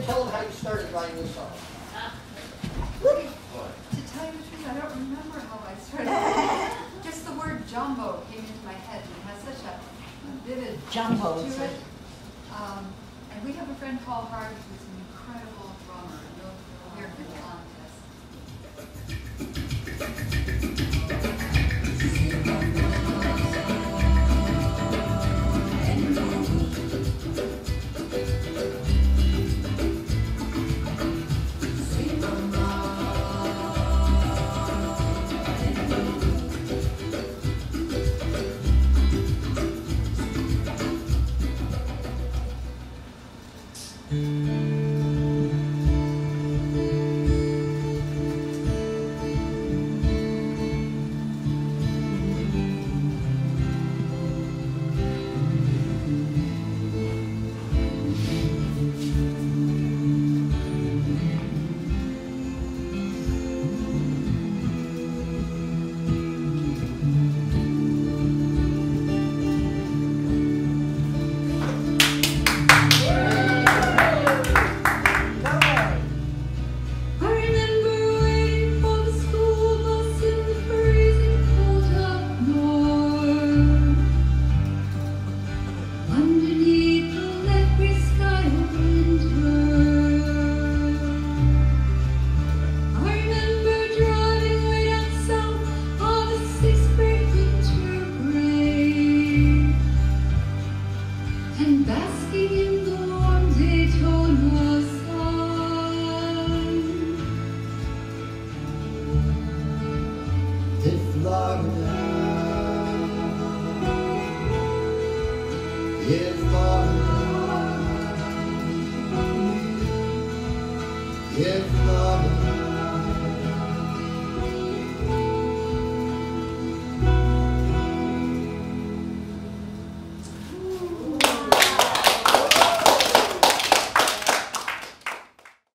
tell them how you started writing this song. To tell you the truth, I don't remember how I started. Just the word jumbo came into my head and it has such a vivid jumbo to it. And we have a friend, Paul Hart, who's an incredible drummer. You'll hear him on If